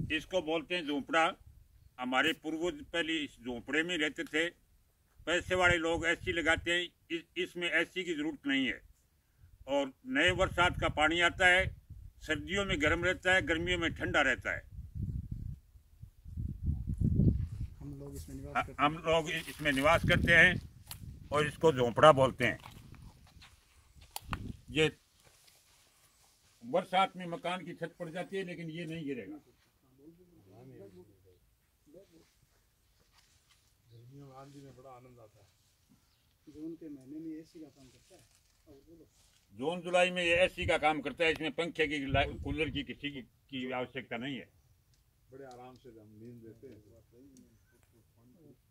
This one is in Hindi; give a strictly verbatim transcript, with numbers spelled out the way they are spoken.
इसको बोलते हैं झोंपड़ा। हमारे पूर्वज पहले इस झोंपड़े में रहते थे। पैसे वाले लोग एसी लगाते हैं, इस इसमें एसी की ज़रूरत नहीं है। और नए बरसात का पानी आता है, सर्दियों में गर्म रहता है, गर्मियों में ठंडा रहता है। हम लोग इसमें निवास करते हम लोग इसमें निवास करते हैं और इसको झोंपड़ा बोलते हैं। ये बरसात में मकान की छत पड़ जाती है, लेकिन ये नहीं गिरेगा। गर्मियों में आंधी में बड़ा आनंद आता है। जून के महीने में एसी का काम करता है। जून जुलाई में ये एसी का काम करता है। इसमें पंखे की, कूलर की किसी की, की आवश्यकता नहीं है। बड़े आराम से हम नींद लेते हैं।